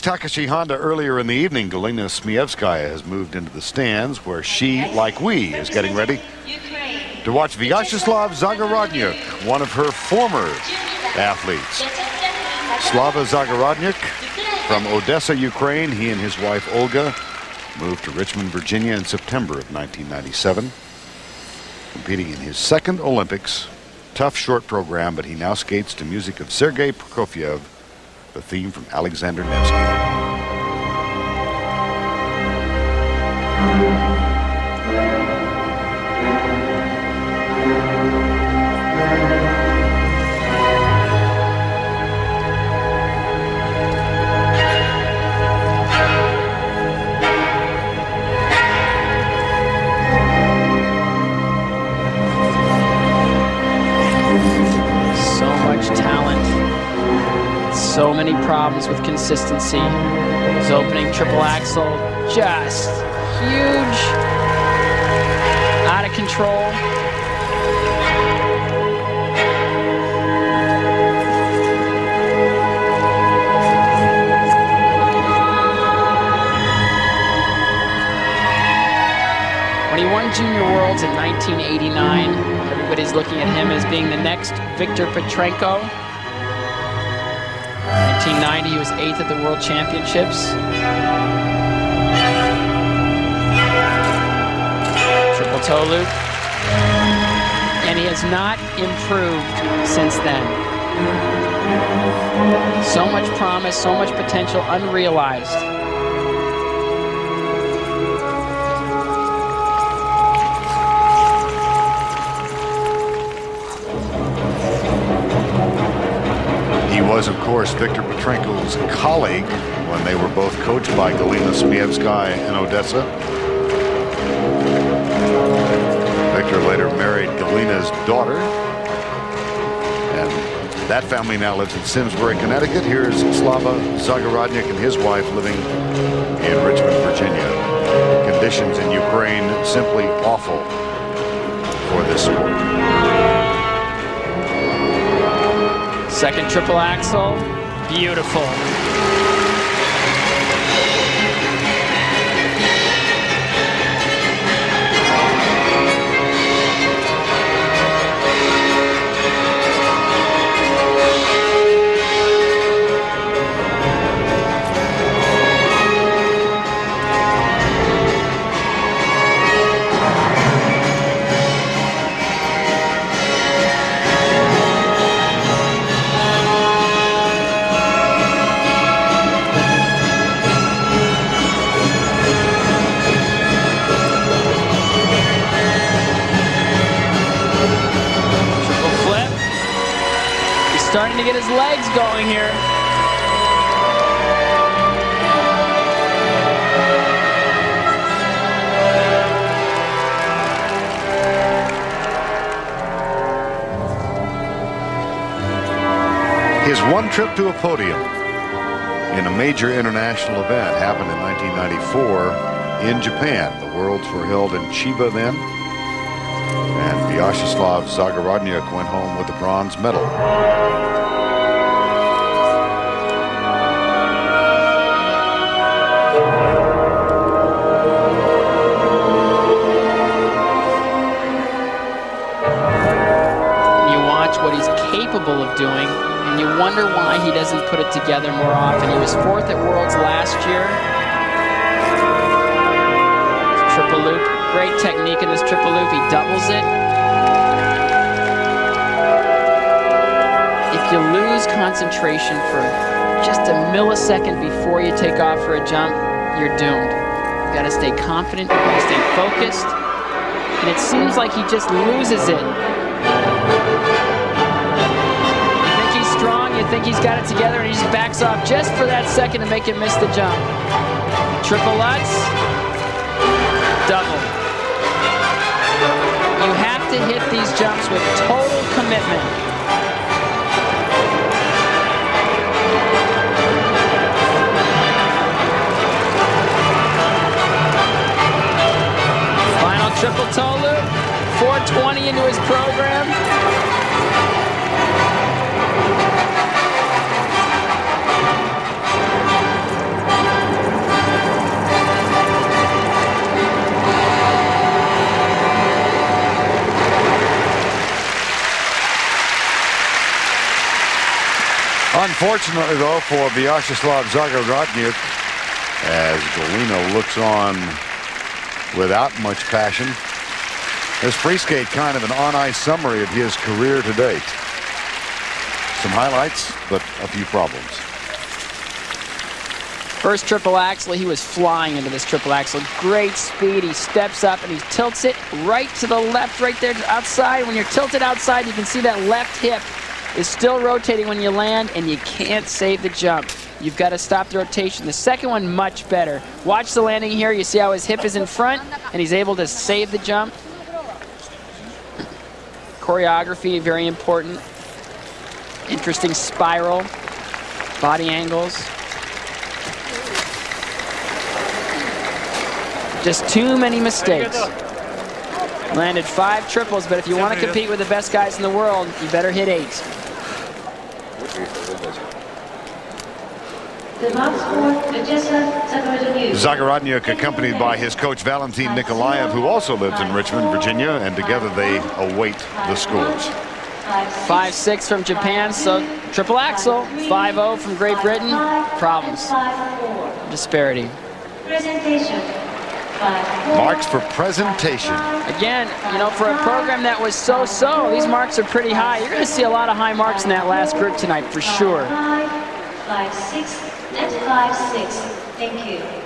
Takashi Honda earlier in the evening, Galina Smievskaya has moved into the stands where she, like we, is getting ready to watch Vyacheslav Zagorodniuk, one of her former athletes. Slava Zagorodniuk from Odessa, Ukraine. He and his wife Olga moved to Richmond, Virginia in September of 1997. Competing in his second Olympics. Tough short program, but he now skates to music of Sergei Prokofiev, the theme from Alexander Nevsky. So many problems with consistency. His opening triple axel, just huge, out of control. When he won Junior Worlds in 1989, everybody's looking at him as being the next Viktor Petrenko. 1990, he was 8th at the World Championships. Triple toe loop. And he has not improved since then. So much promise, so much potential unrealized. He was, of course, Viktor Petrenko's colleague when they were both coached by Galina Smievskaya in Odessa. Viktor later married Galina's daughter, and that family now lives in Simsbury, Connecticut. Here's Slava Zagorodniuk and his wife living in Richmond, Virginia. Conditions in Ukraine simply awful for this sport. Second triple axel, beautiful. Starting to get his legs going here. His one trip to a podium in a major international event happened in 1994 in Japan. The Worlds were held in Chiba then. And Vyacheslav Zagorodniuk went home with a bronze medal. You watch what he's capable of doing, and you wonder why he doesn't put it together more often. He was 4th at Worlds last year. Triple loop. Great technique in this triple loop. He doubles it. If you lose concentration for just a millisecond before you take off for a jump, you're doomed. You gotta stay confident, you gotta stay focused. And it seems like he just loses it. You think he's strong, you think he's got it together, and he just backs off just for that second to make him miss the jump. Triple Lutz, double. You have to hit these jumps with total commitment. Final triple toe loop, 420 into his program. Unfortunately, though, for Vyacheslav Zagorodniuk, as Galina looks on without much passion, this free skate kind of an on-ice summary of his career to date. Some highlights, but a few problems. First triple axel, he was flying into this triple axel. Great speed. He steps up and he tilts it right to the left, right there outside. When you're tilted outside, you can see that left hip is still rotating when you land, and you can't save the jump. You've got to stop the rotation. The second one, much better. Watch the landing here. You see how his hip is in front, and he's able to save the jump. Choreography, very important. Interesting spiral, body angles. Just too many mistakes. Landed 5 triples, but if you want to compete with the best guys in the world, you better hit 8. Zagorodniuk accompanied by his coach Valentin Nikolaev, who also lives in Richmond, Virginia, and together they await the scores. 5-6 from Japan, so triple axel. 5-0 from Great Britain. Problems. Disparity. Marks for presentation. Again, you know, for a program that was so-so, these marks are pretty high. You're going to see a lot of high marks in that last group tonight, for sure. 5-6 and 5-6. Thank you.